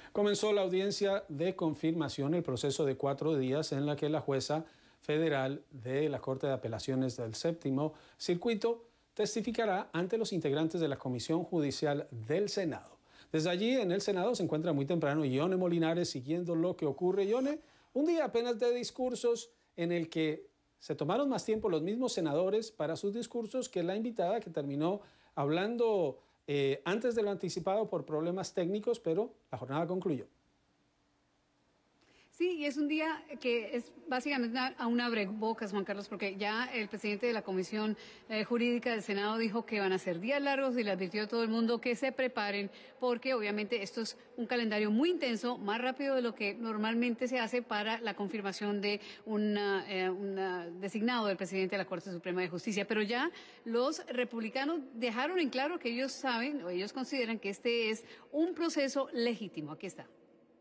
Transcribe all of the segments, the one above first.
Comenzó la audiencia de confirmación, el proceso de 4 días en la que la jueza federal de la Corte de Apelaciones del Séptimo Circuito testificará ante los integrantes de la Comisión Judicial del Senado. Desde allí, en el Senado, se encuentra muy temprano Yone Molinares siguiendo lo que ocurre. Yone, un día apenas de discursos en el que se tomaron más tiempo los mismos senadores para sus discursos que la invitada, que terminó hablando antes de lo anticipado por problemas técnicos, pero la jornada concluyó. Sí, y es un día que es básicamente a un abrebocas, Juan Carlos, porque ya el presidente de la Comisión Jurídica del Senado dijo que van a ser días largos y le advirtió a todo el mundo que se preparen, porque obviamente esto es un calendario muy intenso, más rápido de lo que normalmente se hace para la confirmación de un designado del presidente de la Corte Suprema de Justicia. Pero ya los republicanos dejaron en claro que ellos saben, o ellos consideran que este es un proceso legítimo. Aquí está.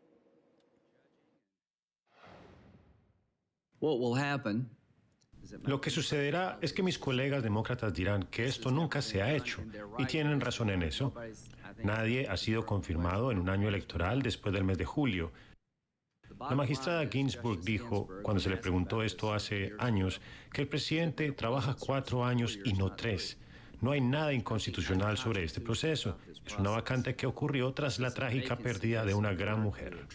Lo que sucederá es que mis colegas demócratas dirán que esto nunca se ha hecho, y tienen razón en eso. Nadie ha sido confirmado en un año electoral después del mes de julio. La magistrada Ginsburg dijo, cuando se le preguntó esto hace años, que el presidente trabaja 4 años y no 3. No hay nada inconstitucional sobre este proceso. Es una vacante que ocurrió tras la trágica pérdida de una gran mujer.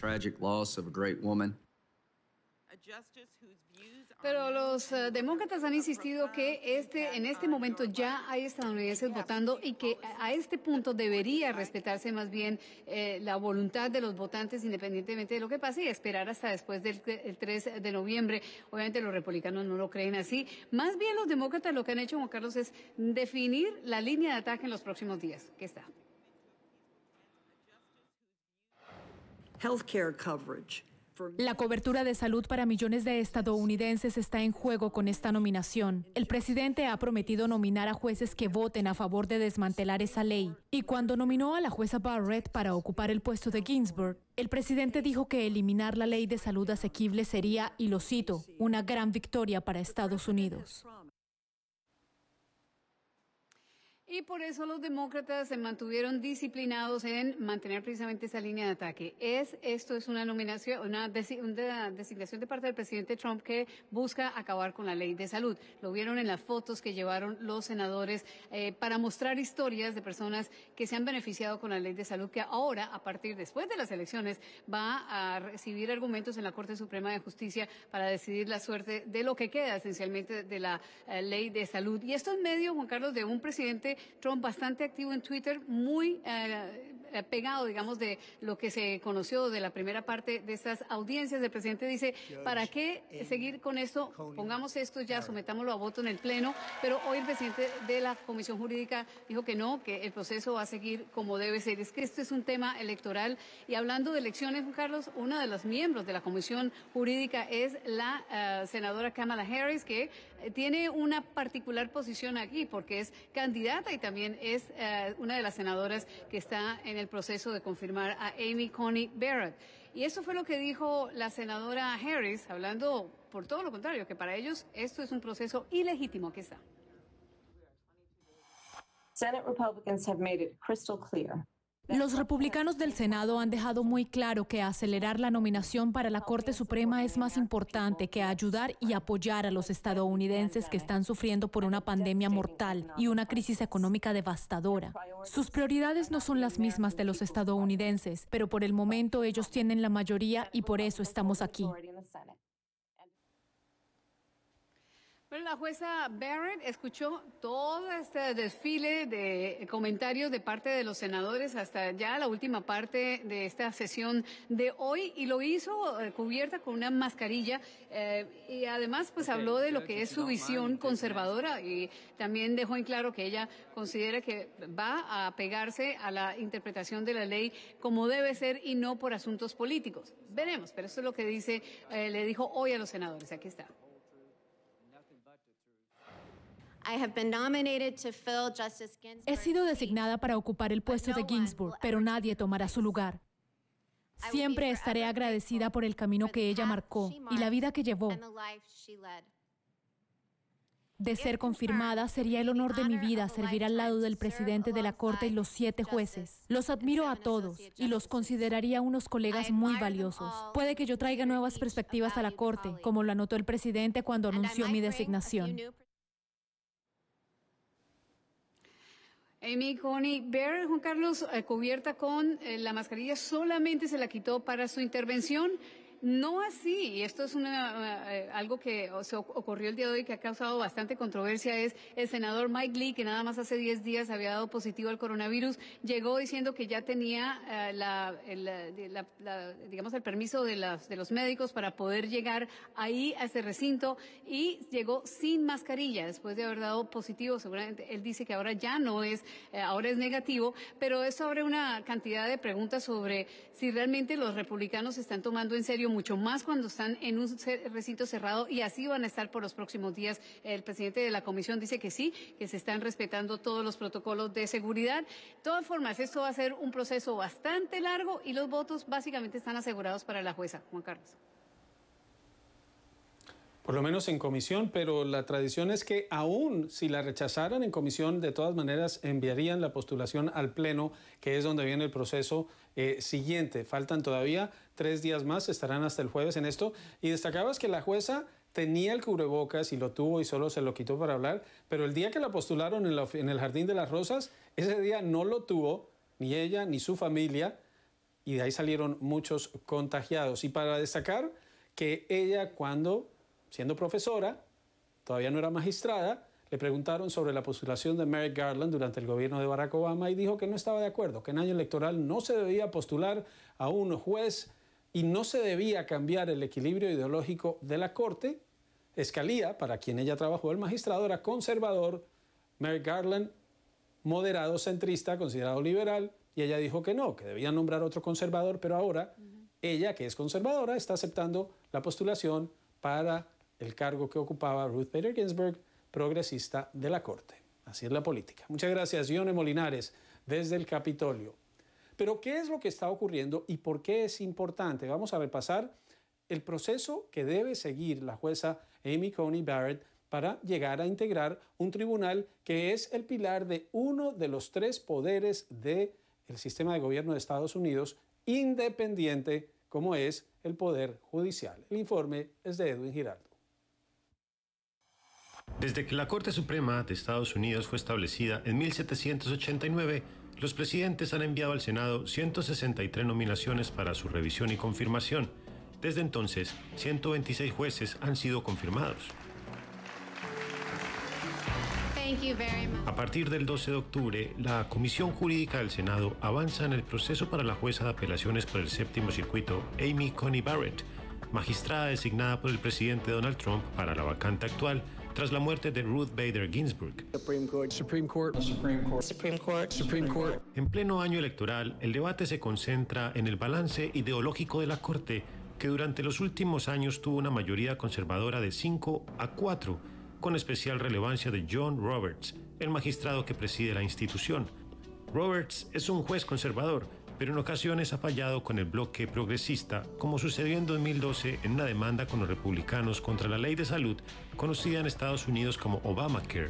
Pero los demócratas han insistido que en este momento ya hay estadounidenses votando y que a este punto debería respetarse más bien la voluntad de los votantes independientemente de lo que pase y esperar hasta después del 3 de noviembre. Obviamente los republicanos no lo creen así. Más bien los demócratas lo que han hecho, Juan Carlos, es definir la línea de ataque en los próximos días. ¿Qué está? Healthcare coverage. La cobertura de salud para millones de estadounidenses está en juego con esta nominación. El presidente ha prometido nominar a jueces que voten a favor de desmantelar esa ley. Y cuando nominó a la jueza Barrett para ocupar el puesto de Ginsburg, el presidente dijo que eliminar la ley de salud asequible sería, y lo cito, una gran victoria para Estados Unidos. Y por eso los demócratas se mantuvieron disciplinados en mantener precisamente esa línea de ataque. Esto es una nominación, una designación de parte del presidente Trump que busca acabar con la ley de salud. Lo vieron en las fotos que llevaron los senadores para mostrar historias de personas que se han beneficiado con la ley de salud, que ahora, a partir después de las elecciones, va a recibir argumentos en la Corte Suprema de Justicia para decidir la suerte de lo que queda esencialmente de la ley de salud. Y esto en medio, Juan Carlos, de un presidente Trump bastante activo en Twitter, muy pegado, digamos, de lo que se conoció de la primera parte de estas audiencias. El presidente dice, ¿para qué seguir con esto? Pongamos esto ya, sometámoslo a voto en el Pleno. Pero hoy el presidente de la Comisión Jurídica dijo que no, que el proceso va a seguir como debe ser. Es que esto es un tema electoral. Y hablando de elecciones, Juan Carlos, una de los miembros de la Comisión Jurídica es la senadora Kamala Harris, que tiene una particular posición aquí porque es candidata y también es una de las senadoras que está en el proceso de confirmar a Amy Coney Barrett. Y eso fue lo que dijo la senadora Harris, hablando por todo lo contrario, que para ellos esto es un proceso ilegítimo. Aquí está. Senate Republicans have made it crystal clear. Los republicanos del Senado han dejado muy claro que acelerar la nominación para la Corte Suprema es más importante que ayudar y apoyar a los estadounidenses que están sufriendo por una pandemia mortal y una crisis económica devastadora. Sus prioridades no son las mismas de los estadounidenses, pero por el momento ellos tienen la mayoría y por eso estamos aquí. Bueno, la jueza Barrett escuchó todo este desfile de comentarios de parte de los senadores hasta ya la última parte de esta sesión de hoy y lo hizo cubierta con una mascarilla y además pues habló de lo que es su visión conservadora y también dejó en claro que ella considera que va a pegarse a la interpretación de la ley como debe ser y no por asuntos políticos. Veremos, pero esto es lo que le dijo hoy a los senadores. Aquí está. He sido designada para ocupar el puesto de Ginsburg, pero nadie tomará su lugar. Siempre estaré agradecida por el camino que ella marcó y la vida que llevó. De ser confirmada, sería el honor de mi vida servir al lado del presidente de la Corte y los 7 jueces. Los admiro a todos y los consideraría unos colegas muy valiosos. Puede que yo traiga nuevas perspectivas a la Corte, como lo anotó el presidente cuando anunció mi designación. Amy Coney Barrett, Juan Carlos, cubierta con la mascarilla, solamente se la quitó para su intervención. No así, y esto es algo que ocurrió el día de hoy que ha causado bastante controversia, es el senador Mike Lee, que nada más hace 10 días había dado positivo al coronavirus, llegó diciendo que ya tenía digamos, el permiso de los médicos para poder llegar ahí a ese recinto y llegó sin mascarilla después de haber dado positivo. Seguramente él dice que ahora ya no es, ahora es negativo, pero esto abre una cantidad de preguntas sobre si realmente los republicanos se están tomando en serio, mucho más cuando están en un recinto cerrado, y así van a estar por los próximos días. El presidente de la comisión dice que sí, que se están respetando todos los protocolos de seguridad. De todas formas, esto va a ser un proceso bastante largo y los votos básicamente están asegurados para la jueza. Juan Carlos. Por lo menos en comisión, pero la tradición es que aún si la rechazaran en comisión, de todas maneras enviarían la postulación al Pleno, que es donde viene el proceso siguiente. Faltan todavía 3 días más, estarán hasta el jueves en esto. Y destacabas que la jueza tenía el cubrebocas y lo tuvo y solo se lo quitó para hablar, pero el día que la postularon en el Jardín de las Rosas, ese día no lo tuvo, ni ella ni su familia, y de ahí salieron muchos contagiados. Y para destacar que ella, cuando siendo profesora, todavía no era magistrada, le preguntaron sobre la postulación de Merrick Garland durante el gobierno de Barack Obama y dijo que no estaba de acuerdo, que en año electoral no se debía postular a un juez y no se debía cambiar el equilibrio ideológico de la Corte. Scalia, para quien ella trabajó, el magistrado, era conservador, Merrick Garland, moderado, centrista, considerado liberal, y ella dijo que no, que debía nombrar otro conservador, pero ahora ella, que es conservadora, está aceptando la postulación para el cargo que ocupaba Ruth Bader Ginsburg, progresista de la Corte. Así es la política. Muchas gracias, Yone Molinares, desde el Capitolio. Pero, ¿qué es lo que está ocurriendo y por qué es importante? Vamos a repasar el proceso que debe seguir la jueza Amy Coney Barrett para llegar a integrar un tribunal que es el pilar de uno de los 3 poderes del sistema de gobierno de Estados Unidos, independiente como es el Poder Judicial. El informe es de Edwin Giraldo. Desde que la Corte Suprema de Estados Unidos fue establecida en 1789, los presidentes han enviado al Senado 163 nominaciones para su revisión y confirmación. Desde entonces, 126 jueces han sido confirmados. A partir del 12 de octubre, la Comisión Jurídica del Senado avanza en el proceso para la jueza de apelaciones por el séptimo circuito, Amy Coney Barrett, magistrada designada por el presidente Donald Trump para la vacante actual tras la muerte de Ruth Bader Ginsburg. Supreme Court. En pleno año electoral, el debate se concentra en el balance ideológico de la Corte, que durante los últimos años tuvo una mayoría conservadora de 5-4, con especial relevancia de John Roberts, el magistrado que preside la institución. Roberts es un juez conservador, pero en ocasiones ha fallado con el bloque progresista, como sucedió en 2012 en una demanda con los republicanos contra la ley de salud, conocida en Estados Unidos como Obamacare.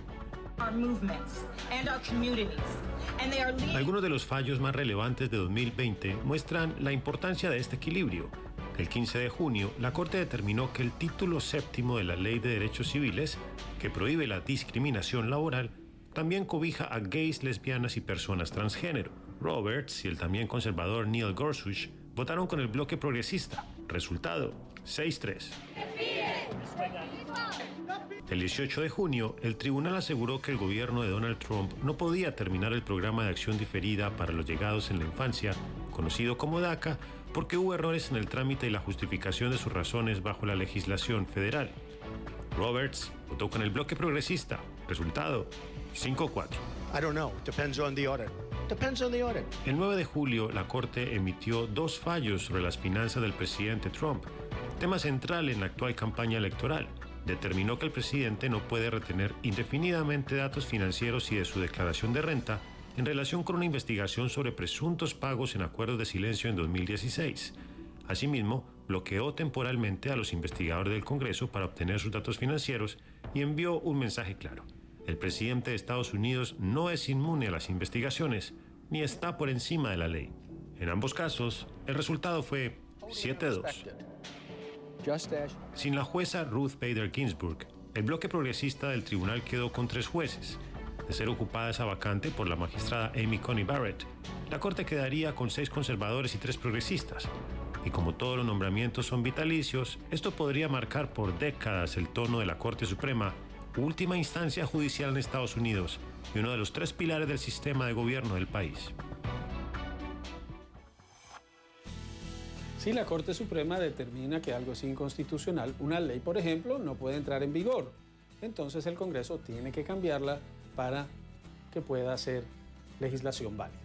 Algunos de los fallos más relevantes de 2020 muestran la importancia de este equilibrio. El 15 de junio, la Corte determinó que el título 7º de la Ley de Derechos Civiles, que prohíbe la discriminación laboral, también cobija a gays, lesbianas y personas transgénero. Roberts y el también conservador Neil Gorsuch votaron con el bloque progresista. Resultado, 6-3. El 18 de junio, el tribunal aseguró que el gobierno de Donald Trump no podía terminar el programa de acción diferida para los llegados en la infancia, conocido como DACA, porque hubo errores en el trámite y la justificación de sus razones bajo la legislación federal. Roberts votó con el bloque progresista. Resultado, 5-4. I don't know. Depends on the audit. Depends on the audit. El 9 de julio, la Corte emitió 2 fallos sobre las finanzas del presidente Trump, tema central en la actual campaña electoral. Determinó que el presidente no puede retener indefinidamente datos financieros y de su declaración de renta en relación con una investigación sobre presuntos pagos en acuerdos de silencio en 2016. Asimismo, bloqueó temporalmente a los investigadores del Congreso para obtener sus datos financieros y envió un mensaje claro. El presidente de Estados Unidos no es inmune a las investigaciones, ni está por encima de la ley. En ambos casos, el resultado fue 7-2. Sin la jueza Ruth Bader Ginsburg, el bloque progresista del tribunal quedó con 3 jueces. De ser ocupada esa vacante por la magistrada Amy Coney Barrett, la Corte quedaría con 6 conservadores y 3 progresistas. Y como todos los nombramientos son vitalicios, esto podría marcar por décadas el tono de la Corte Suprema, última instancia judicial en Estados Unidos y uno de los 3 pilares del sistema de gobierno del país. Si la Corte Suprema determina que algo es inconstitucional, una ley, por ejemplo, no puede entrar en vigor. Entonces el Congreso tiene que cambiarla para que pueda ser legislación válida.